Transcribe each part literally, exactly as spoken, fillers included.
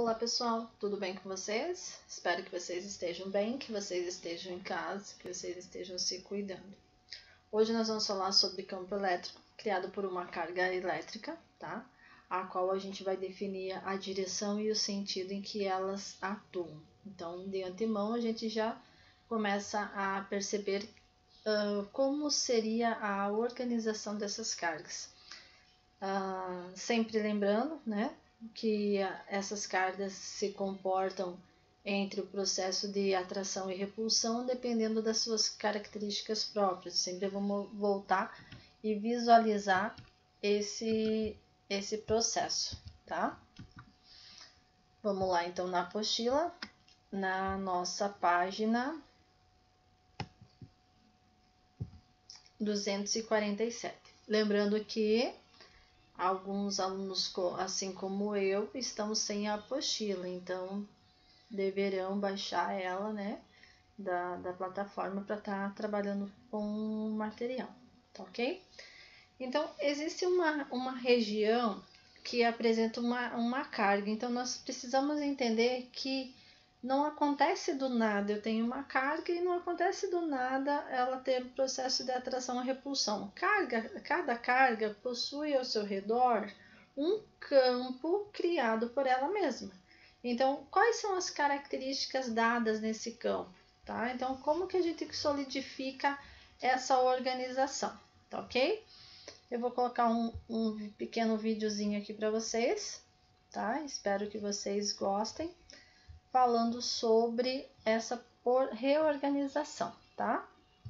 Olá pessoal, tudo bem com vocês? Espero que vocês estejam bem, que vocês estejam em casa, que vocês estejam se cuidando. Hoje nós vamos falar sobre campo elétrico criado por uma carga elétrica, tá? A qual a gente vai definir a direção e o sentido em que elas atuam. Então, de antemão, a gente já começa a perceber uh, como seria a organização dessas cargas. Uh, sempre lembrando, né, que essas cargas se comportam entre o processo de atração e repulsão, dependendo das suas características próprias. Sempre vamos voltar e visualizar esse, esse processo, tá? Vamos lá, então, na apostila, na nossa página duzentos e quarenta e sete. Lembrando que alguns alunos, assim como eu, estão sem a apostila, então deverão baixar ela, né, da, da plataforma para estar tá trabalhando com o material, tá ok? Então, existe uma, uma região que apresenta uma, uma carga, então nós precisamos entender que não acontece do nada, eu tenho uma carga e não acontece do nada ela ter o processo de atração e repulsão. Carga, cada carga possui ao seu redor um campo criado por ela mesma. Então, quais são as características dadas nesse campo? Tá? Então, como que a gente solidifica essa organização? Tá ok? Eu vou colocar um, um pequeno videozinho aqui para vocês, tá? Espero que vocês gostem, falando sobre essa reorganização, tá?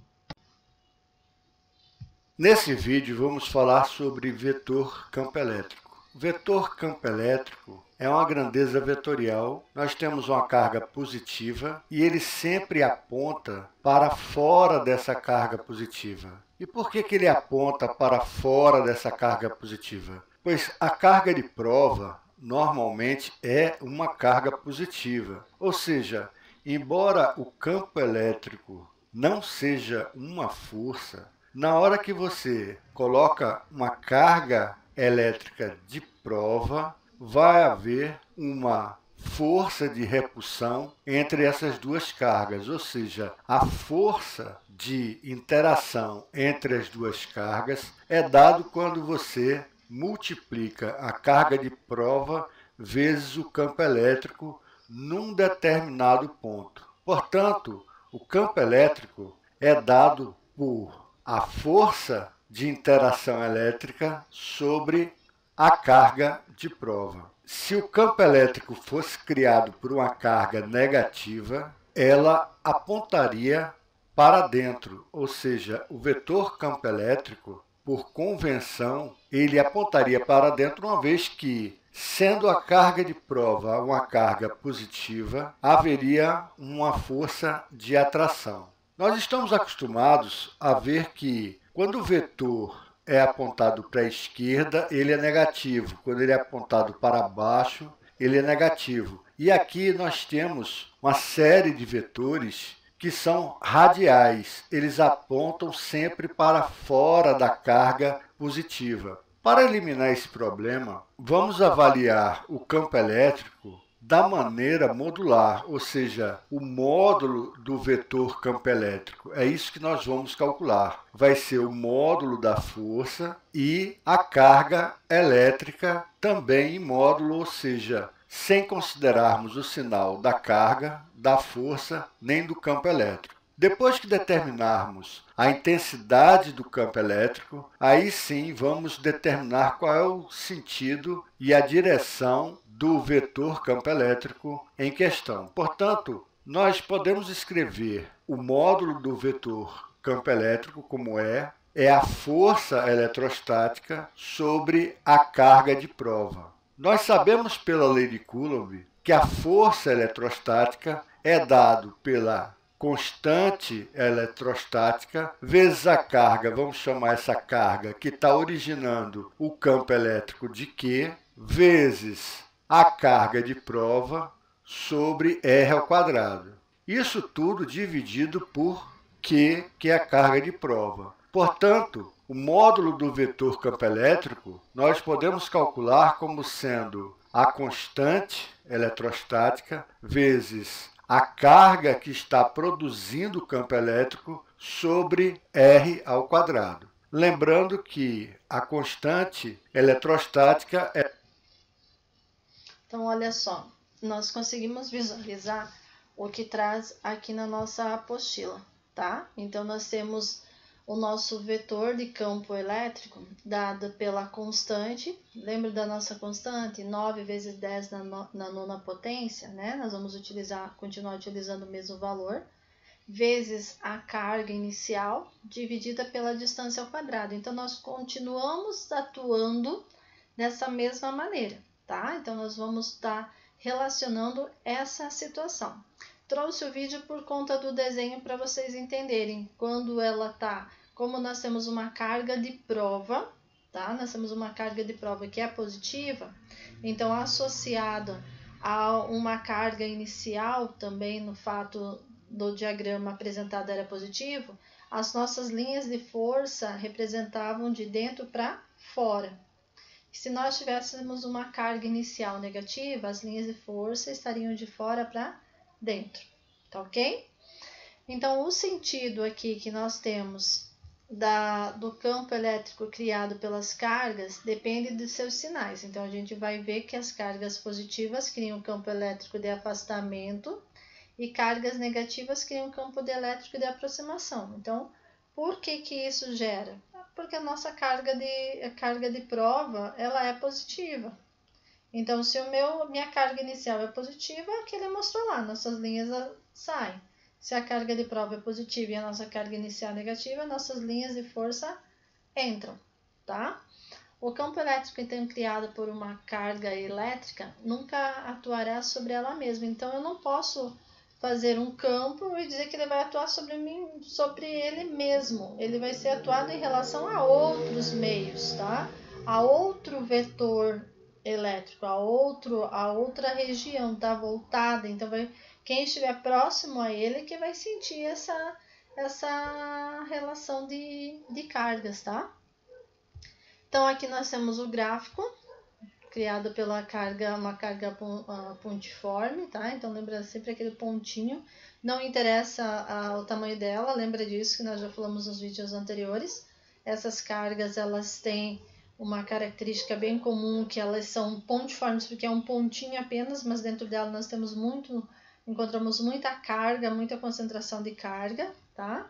Nesse vídeo vamos falar sobre vetor campo elétrico. Vetor campo elétrico é uma grandeza vetorial. Nós temos uma carga positiva e ele sempre aponta para fora dessa carga positiva. E por que que ele aponta para fora dessa carga positiva? Pois a carga de prova normalmente é uma carga positiva, ou seja, embora o campo elétrico não seja uma força, na hora que você coloca uma carga elétrica de prova, vai haver uma força de repulsão entre essas duas cargas, ou seja, a força de interação entre as duas cargas é dado quando você multiplica a carga de prova vezes o campo elétrico num determinado ponto. Portanto, o campo elétrico é dado por a força de interação elétrica sobre a carga de prova. Se o campo elétrico fosse criado por uma carga negativa, ela apontaria para dentro, ou seja, o vetor campo elétrico, por convenção, ele apontaria para dentro, uma vez que, sendo a carga de prova uma carga positiva, haveria uma força de atração. Nós estamos acostumados a ver que, quando o vetor é apontado para a esquerda, ele é negativo. Quando ele é apontado para baixo, ele é negativo. E aqui nós temos uma série de vetores que são radiais, eles apontam sempre para fora da carga positiva. Para eliminar esse problema, vamos avaliar o campo elétrico da maneira modular, ou seja, o módulo do vetor campo elétrico. É isso que nós vamos calcular. Vai ser o módulo da força e a carga elétrica também em módulo, ou seja, sem considerarmos o sinal da carga, da força, nem do campo elétrico. Depois que determinarmos a intensidade do campo elétrico, aí sim vamos determinar qual é o sentido e a direção do vetor campo elétrico em questão. Portanto, nós podemos escrever o módulo do vetor campo elétrico como é, é a força eletrostática sobre a carga de prova. Nós sabemos pela lei de Coulomb que a força eletrostática é dado pela constante eletrostática vezes a carga, vamos chamar essa carga que está originando o campo elétrico de Q, vezes a carga de prova sobre R ao quadrado. Isso tudo dividido por Q, que é a carga de prova. Portanto, o módulo do vetor campo elétrico nós podemos calcular como sendo a constante eletrostática vezes a carga que está produzindo o campo elétrico sobre R ao quadrado. Lembrando que a constante eletrostática é... Então, olha só, nós conseguimos visualizar o que traz aqui na nossa apostila, tá? Então, nós temos o nosso vetor de campo elétrico dado pela constante. Lembra da nossa constante? nove vezes dez na, no, na nona potência, né? Nós vamos utilizar, continuar utilizando o mesmo valor, vezes a carga inicial, dividida pela distância ao quadrado. Então, nós continuamos atuando dessa mesma maneira, tá? Então, nós vamos estar relacionando essa situação. Trouxe o vídeo por conta do desenho para vocês entenderem. Quando ela tá, como nós temos uma carga de prova, tá? Nós temos uma carga de prova que é positiva, então associado a uma carga inicial também no fato do diagrama apresentado era positivo, as nossas linhas de força representavam de dentro para fora. Se nós tivéssemos uma carga inicial negativa, as linhas de força estariam de fora para dentro, tá ok? Então, o sentido aqui que nós temos da, do campo elétrico criado pelas cargas depende dos seus sinais. Então, a gente vai ver que as cargas positivas criam campo elétrico de afastamento e cargas negativas criam campo de elétrico de aproximação. Então, por que que isso gera? Porque a nossa carga de, a carga de prova, ela é positiva. Então, se o meu, minha carga inicial é positiva, é que ele mostrou lá, nossas linhas saem. Se a carga de prova é positiva e a nossa carga inicial é negativa, nossas linhas de força entram, tá? O campo elétrico, então, criado por uma carga elétrica, nunca atuará sobre ela mesma. Então, eu não posso fazer um campo e dizer que ele vai atuar sobre mim, sobre ele mesmo. Ele vai ser atuado em relação a outros meios, tá? A outro vetor elétrico, a, outro, a outra região, tá? Voltada. Então, vai, quem estiver próximo a ele que vai sentir essa, essa relação de, de cargas, tá? Então, aqui nós temos o gráfico criado pela carga, uma carga pontiforme, tá? Então, lembra sempre aquele pontinho. Não interessa a, o tamanho dela, lembra disso que nós já falamos nos vídeos anteriores. Essas cargas, elas têm uma característica bem comum, que elas são pontiformes, porque é um pontinho apenas, mas dentro dela nós temos muito, encontramos muita carga, muita concentração de carga, tá?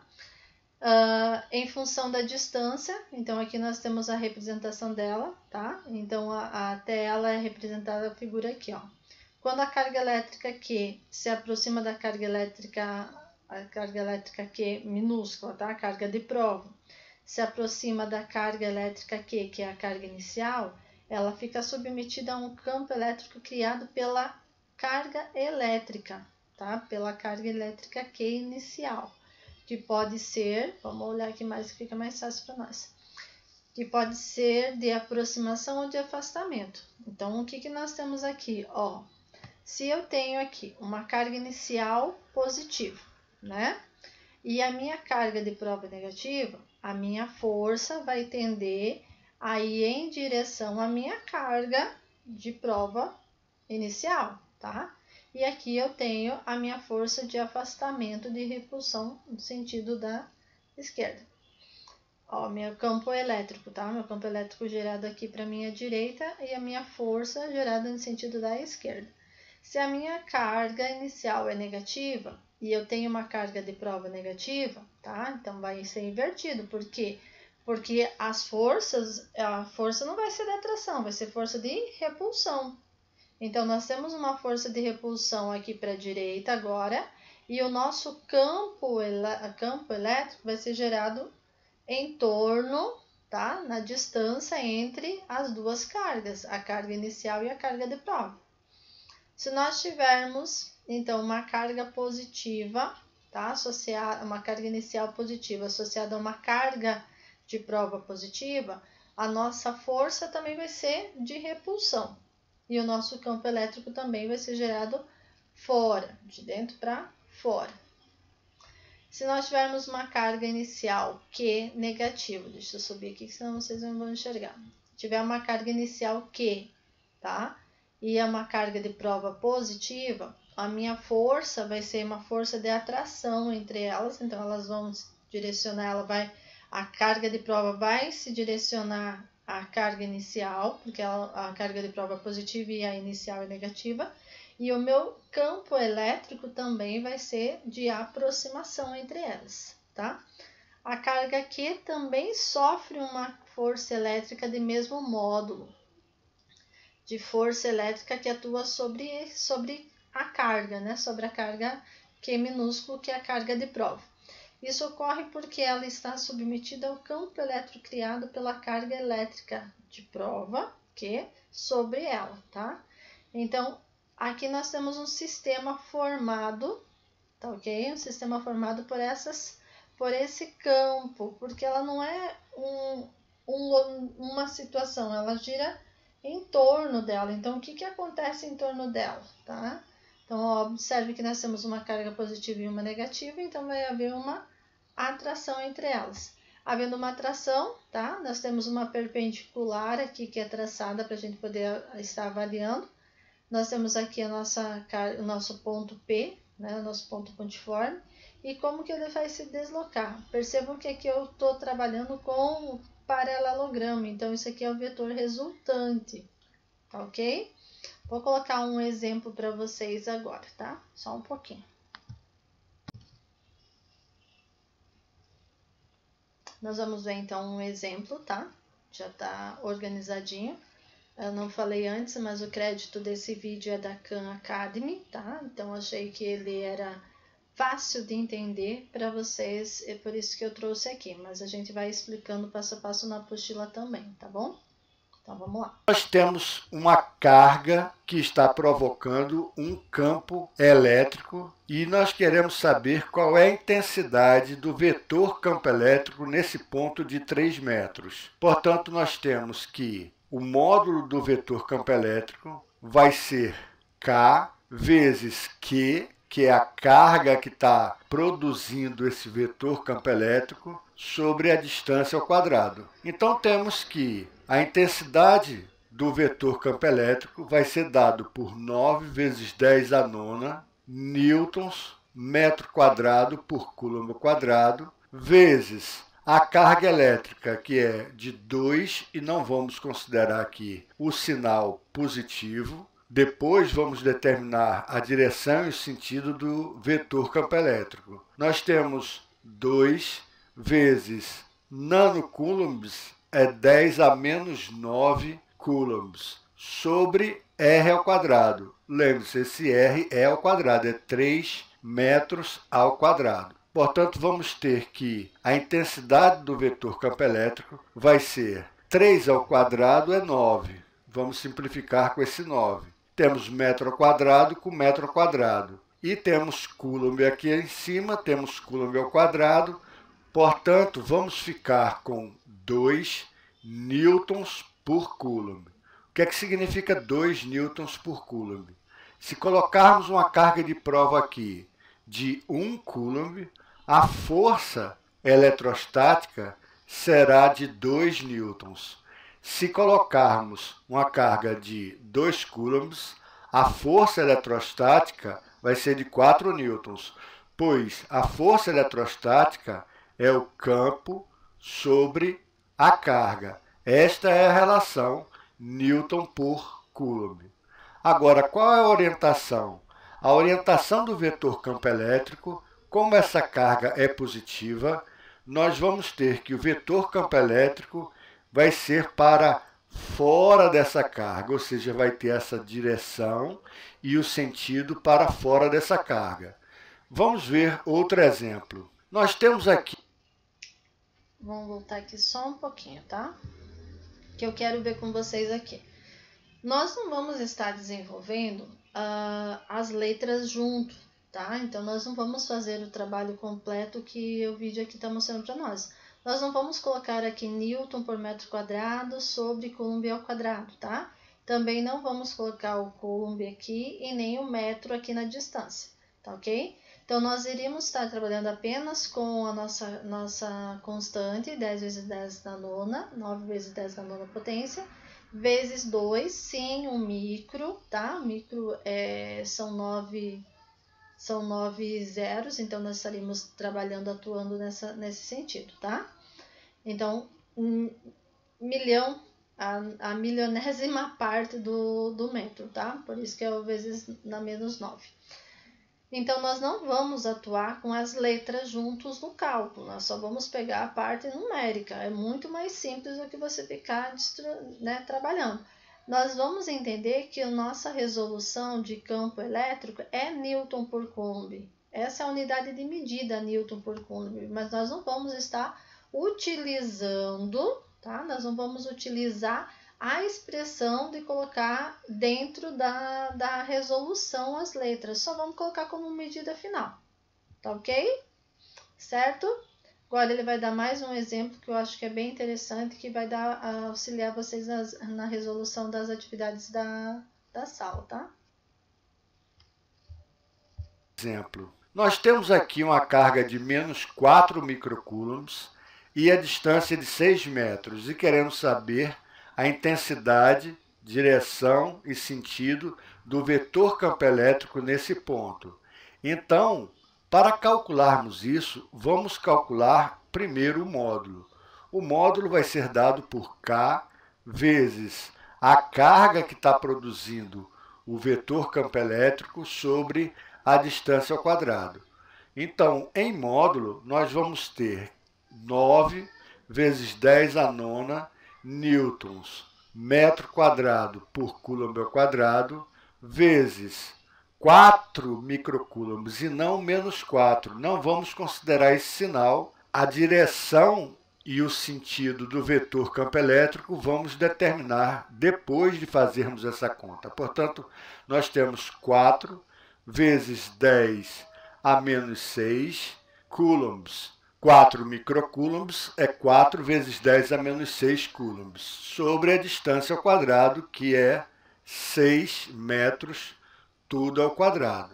Uh, em função da distância, então aqui nós temos a representação dela, tá? Então a, a tela é representada a figura aqui, ó. Quando a carga elétrica Q se aproxima da carga elétrica, a carga elétrica Q minúscula, tá? A carga de prova, se aproxima da carga elétrica Q, que é a carga inicial, ela fica submetida a um campo elétrico criado pela carga elétrica, tá? Pela carga elétrica Q inicial. Que pode ser, vamos olhar aqui mais que fica mais fácil para nós, que pode ser de aproximação ou de afastamento. Então, o que, que nós temos aqui? Ó, se eu tenho aqui uma carga inicial positiva, né? E a minha carga de prova negativa, a minha força vai tender a ir em direção à minha carga de prova inicial, tá? E aqui eu tenho a minha força de afastamento de repulsão no sentido da esquerda. Ó, meu campo elétrico, tá? Meu campo elétrico gerado aqui para minha direita e a minha força gerada no sentido da esquerda. Se a minha carga inicial é negativa e eu tenho uma carga de prova negativa, tá? Então vai ser invertido. Por quê? Porque as forças, a força não vai ser de atração, vai ser força de repulsão. Então, nós temos uma força de repulsão aqui para a direita agora, e o nosso campo, campo elétrico vai ser gerado em torno, tá? Na distância entre as duas cargas, a carga inicial e a carga de prova. Se nós tivermos, então, uma carga positiva, tá? Associada, uma carga inicial positiva associada a uma carga de prova positiva, a nossa força também vai ser de repulsão. E o nosso campo elétrico também vai ser gerado fora, de dentro para fora. Se nós tivermos uma carga inicial Q negativa, deixa eu subir aqui, senão vocês não vão enxergar. Se tiver uma carga inicial Q, tá? e é uma carga de prova positiva, a minha força vai ser uma força de atração entre elas, então elas vão direcionar, ela vai, a carga de prova vai se direcionar à carga inicial, porque ela, a carga de prova é positiva e a inicial é negativa, e o meu campo elétrico também vai ser de aproximação entre elas, tá? A carga Q também sofre uma força elétrica de mesmo módulo, de força elétrica que atua sobre, sobre a carga, né? Sobre a carga Q minúsculo, que é a carga de prova. Isso ocorre porque ela está submetida ao campo elétrico criado pela carga elétrica de prova, Q, sobre ela, tá? Então, aqui nós temos um sistema formado, tá ok? Um sistema formado por essas, por esse campo, porque ela não é um, um, uma situação, ela gira em torno dela. Então, o que, que acontece em torno dela, tá? Então, ó, observe que nós temos uma carga positiva e uma negativa, então vai haver uma atração entre elas. Havendo uma atração, tá? Nós temos uma perpendicular aqui que é traçada para a gente poder estar avaliando. Nós temos aqui a nossa, o nosso ponto P, né? O nosso ponto pontiforme. E como que ele vai se deslocar? Percebam que aqui eu estou trabalhando com o paralelogramo, então isso aqui é o vetor resultante, tá ok? Vou colocar um exemplo para vocês agora, tá? Só um pouquinho. Nós vamos ver então um exemplo, tá? Já tá organizadinho. Eu não falei antes, mas o crédito desse vídeo é da Khan Academy, tá? Então achei que ele era fácil de entender para vocês, é por isso que eu trouxe aqui. Mas a gente vai explicando passo a passo na apostila também, tá bom? Então vamos lá. Nós temos uma carga que está provocando um campo elétrico e nós queremos saber qual é a intensidade do vetor campo elétrico nesse ponto de três metros. Portanto, nós temos que o módulo do vetor campo elétrico vai ser K vezes Q, que é a carga que está produzindo esse vetor campo elétrico, sobre a distância ao quadrado. Então, temos que a intensidade do vetor campo elétrico vai ser dado por nove vezes dez a nona newtons metro quadrado por coulomb quadrado, vezes a carga elétrica, que é de dois, e não vamos considerar aqui o sinal positivo. Depois vamos determinar a direção e o sentido do vetor campo elétrico. Nós temos dois vezes nanocoulombs, é dez a menos nove coulombs, sobre R ao quadrado. Lembre-se, esse R é ao quadrado, é três metros ao quadrado. Portanto, vamos ter que a intensidade do vetor campo elétrico vai ser três ao quadrado é nove. Vamos simplificar com esse nove. Temos metro ao quadrado com metro ao quadrado. E temos coulomb aqui em cima, temos coulomb ao quadrado. Portanto, vamos ficar com dois newtons por coulomb. O que é que significa dois newtons por coulomb? Se colocarmos uma carga de prova aqui de um coulomb, a força eletrostática será de dois newtons. Se colocarmos uma carga de dois coulombs, a força eletrostática vai ser de quatro newtons, pois a força eletrostática é o campo sobre a carga. Esta é a relação Newton por Coulomb. Agora, qual é a orientação? A orientação do vetor campo elétrico, como essa carga é positiva, nós vamos ter que o vetor campo elétrico vai ser para fora dessa carga, ou seja, vai ter essa direção e o sentido para fora dessa carga. Vamos ver outro exemplo. Nós temos aqui... Vamos voltar aqui só um pouquinho, tá? Que eu quero ver com vocês aqui. Nós não vamos estar desenvolvendo uh, as letras junto, tá? Então, nós não vamos fazer o trabalho completo que o vídeo aqui está mostrando para nós. Nós não vamos colocar aqui Newton por metro quadrado sobre Coulomb ao quadrado, tá? Também não vamos colocar o Coulomb aqui e nem o metro aqui na distância, tá ok? Então, nós iríamos estar trabalhando apenas com a nossa, nossa constante, dez vezes dez na nona, nove vezes dez na nona potência, vezes dois, sim, um micro, tá? Micro é, são nove, são nove zeros, então nós estaríamos trabalhando, atuando nessa, nesse sentido, tá? Então, um milhão, a, a milionésima parte do, do metro, tá? Por isso que é o vezes na menos nove. Então, nós não vamos atuar com as letras juntos no cálculo, nós só vamos pegar a parte numérica. É muito mais simples do que você ficar né, trabalhando. Nós vamos entender que a nossa resolução de campo elétrico é Newton por Coulomb. Essa é a unidade de medida, Newton por Coulomb, mas nós não vamos estar utilizando, tá? Nós não vamos utilizar a expressão de colocar dentro da, da resolução as letras. Só vamos colocar como medida final. Tá ok? Certo? Agora ele vai dar mais um exemplo que eu acho que é bem interessante, que vai dar, auxiliar vocês nas, na resolução das atividades da, da sala, tá? Exemplo. Nós temos aqui uma carga de menos quatro microcoulombs e a distância de seis metros e queremos saber a intensidade, direção e sentido do vetor campo elétrico nesse ponto. Então, para calcularmos isso, vamos calcular primeiro o módulo. O módulo vai ser dado por K vezes a carga que está produzindo o vetor campo elétrico sobre a distância ao quadrado. Então, em módulo, nós vamos ter nove vezes dez a nona newtons metro quadrado por coulomb ao quadrado, vezes quatro microcoulombs e não menos quatro. Não vamos considerar esse sinal. A direção e o sentido do vetor campo elétrico vamos determinar depois de fazermos essa conta. Portanto, nós temos quatro vezes dez a menos seis coulombs. quatro microcoulombs é quatro vezes dez a menos seis coulombs, sobre a distância ao quadrado, que é seis metros, tudo ao quadrado.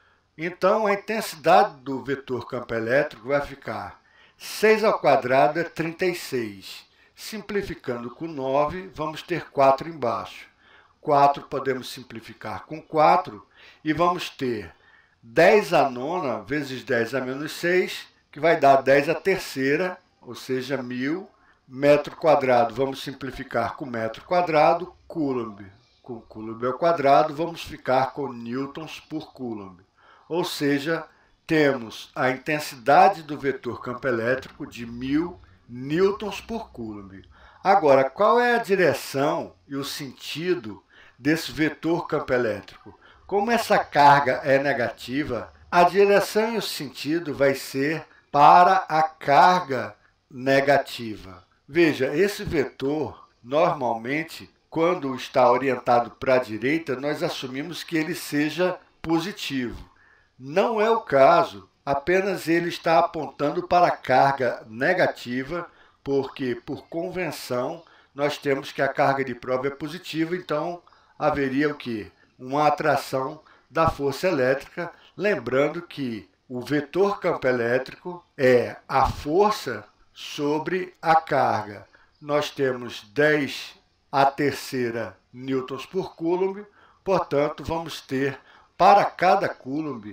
Então, a intensidade do vetor campo elétrico vai ficar seis ao quadrado é trinta e seis. Simplificando com nove, vamos ter quatro embaixo. quatro podemos simplificar com quatro e vamos ter dez a nona vezes dez a menos seis, que vai dar dez a terceira, ou seja, mil. Metro quadrado, vamos simplificar com metro quadrado. Coulomb, com coulomb ao quadrado, vamos ficar com newtons por coulomb. Ou seja, temos a intensidade do vetor campo elétrico de mil newtons por coulomb. Agora, qual é a direção e o sentido desse vetor campo elétrico? Como essa carga é negativa, a direção e o sentido vai ser para a carga negativa. Veja, esse vetor, normalmente, quando está orientado para a direita, nós assumimos que ele seja positivo. Não é o caso, apenas ele está apontando para a carga negativa, porque, por convenção, nós temos que a carga de prova é positiva, então haveria o quê? Uma atração da força elétrica, lembrando que o vetor campo elétrico é a força sobre a carga. Nós temos dez a terceira newtons por coulomb, portanto, vamos ter para cada coulomb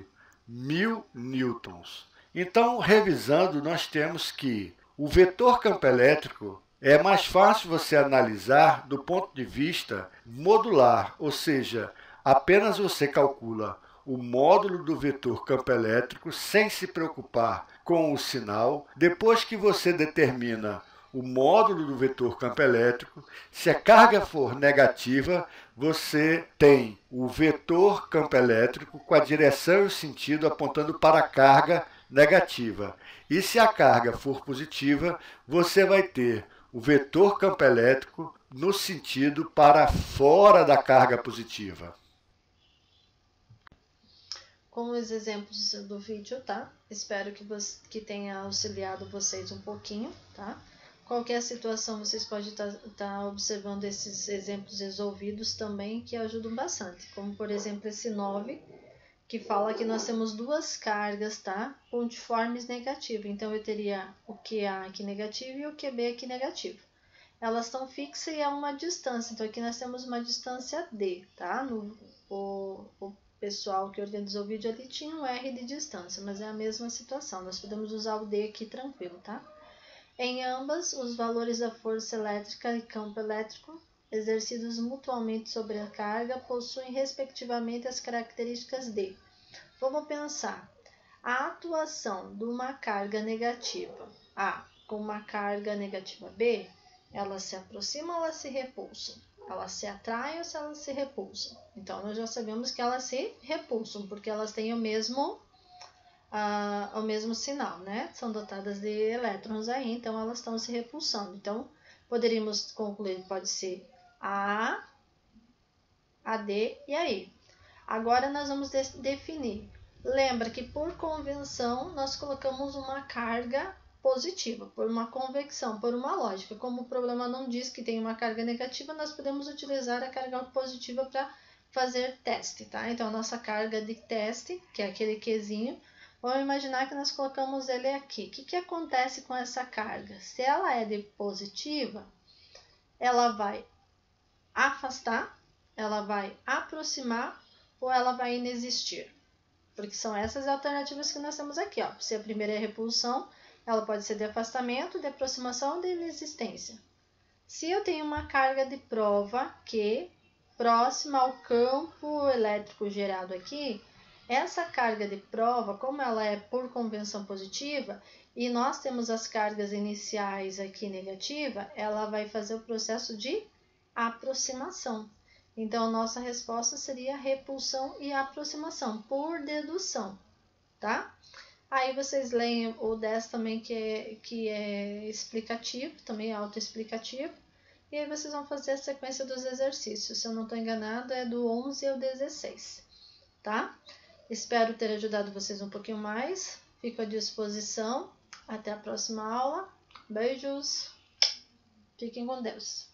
mil newtons. Então, revisando, nós temos que o vetor campo elétrico é mais fácil você analisar do ponto de vista modular, ou seja, apenas você calcula o módulo do vetor campo elétrico sem se preocupar com o sinal. Depois que você determina o módulo do vetor campo elétrico, se a carga for negativa, você tem o vetor campo elétrico com a direção e o sentido apontando para a carga negativa. E se a carga for positiva, você vai ter o vetor campo elétrico no sentido para fora da carga positiva. Com os exemplos do vídeo, tá? Espero que, você, que tenha auxiliado vocês um pouquinho, tá? Qualquer situação, vocês podem estar tá, tá observando esses exemplos resolvidos também, que ajudam bastante. Como, por exemplo, esse nove, que fala que nós temos duas cargas, tá? Pontiformes negativas. Então, eu teria o Q A aqui negativo e o Q B aqui negativo. elas estão fixas e é uma distância. Então, aqui nós temos uma distância D, tá? No, o, o pessoal que organizou o vídeo ali tinha um R de distância, mas é a mesma situação. Nós podemos usar o D aqui tranquilo, tá? Em ambas, os valores da força elétrica e campo elétrico exercidos mutuamente sobre a carga possuem respectivamente as características de. Vamos pensar. A atuação de uma carga negativa A com uma carga negativa B, elas se aproximam ou elas se repulsam? Elas se atraem ou elas se repulsam? Então, nós já sabemos que elas se repulsam, porque elas têm o mesmo, uh, o mesmo sinal, né? São dotadas de elétrons aí, então elas estão se repulsando. Então, poderíamos concluir que pode ser a A, a D e a E. Agora, nós vamos de definir. Lembra que, por convenção, nós colocamos uma carga positiva, por uma convecção, por uma lógica. Como o problema não diz que tem uma carga negativa, nós podemos utilizar a carga positiva para fazer teste, tá? Então, a nossa carga de teste, que é aquele Qzinho, vamos imaginar que nós colocamos ele aqui. O que, que acontece com essa carga? Se ela é de positiva, ela vai afastar, ela vai aproximar ou ela vai inexistir. Porque são essas alternativas que nós temos aqui, ó. Se a primeira é repulsão, ela pode ser de afastamento, de aproximação ou de inexistência. Se eu tenho uma carga de prova Q próxima ao campo elétrico gerado aqui, essa carga de prova, como ela é por convenção positiva, e nós temos as cargas iniciais aqui negativa, ela vai fazer o processo de aproximação. Então, nossa resposta seria repulsão e aproximação, por dedução, tá? Aí vocês leem o dez também, que é, que é explicativo, também é autoexplicativo. E aí vocês vão fazer a sequência dos exercícios. Se eu não estou enganada, é do onze ao dezesseis, tá? Espero ter ajudado vocês um pouquinho mais. Fico à disposição. Até a próxima aula. Beijos. Fiquem com Deus.